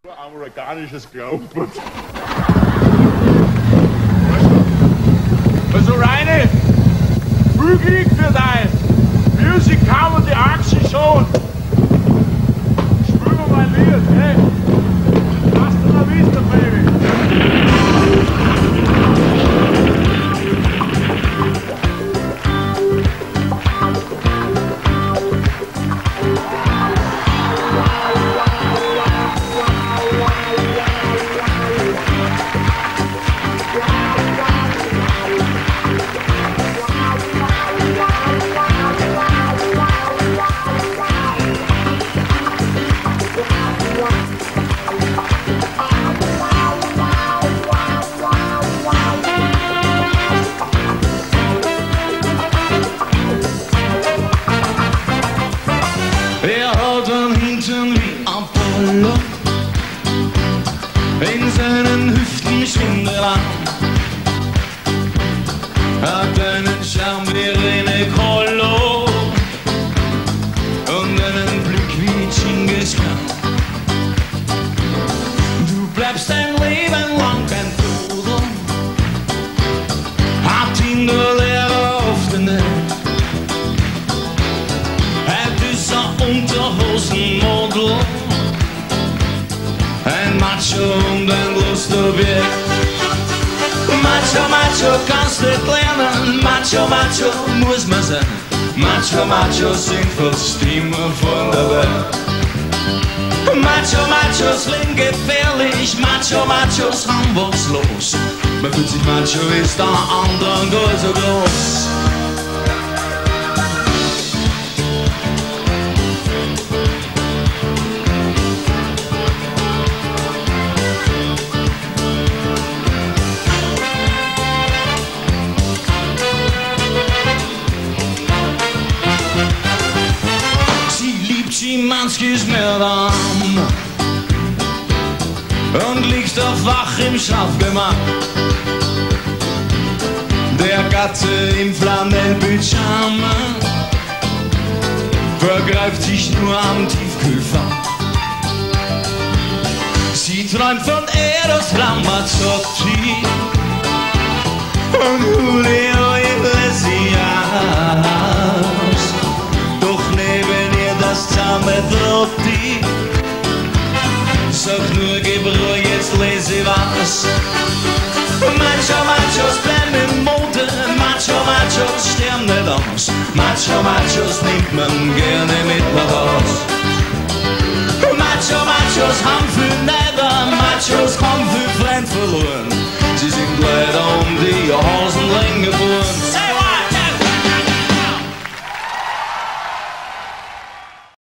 Amerikanisches Glaubwort. Also Reine, viel Glück für dein Music Comedy Action Show. Spielen wir mal ein Lied, hey? Hasta la vista, baby. Wie Apollo in seinen Hüften schwindelang, hat einen Charme wie René Collo und einen Blick wie Genghis Khan. Du bleibst dein Leben lang kein Pudel, hat ihn der Lehrer auf den Nähe. Unterhosenmodel, ein Macho und ein Lustobjekt. Macho, Macho kannst nicht lernen, Macho, Macho muss man sein. Macho, Macho sind fast immer von der Welt. Macho, Machos leben gefährlich, Macho, Machos haben was los. Man fühlt sich Macho, ist der andere gar so groß. Schimanskis Meldern und liegt auf wach im Schlafgemach. Der Gatte im Flanellpyjama vergreift sich nur am Tiefkühlfach. Sie träumt von Eros Ramazzotti und Julio Iglesias. Doch neben ihr das zahme Trotti. Sag nur, gib ruhig, jetzt lese was. Macho, Machos bleiben in Mode, Macho, Machos sterben nicht aus. Macho, Machos nimmt man gerne mit nach Haus. Macho,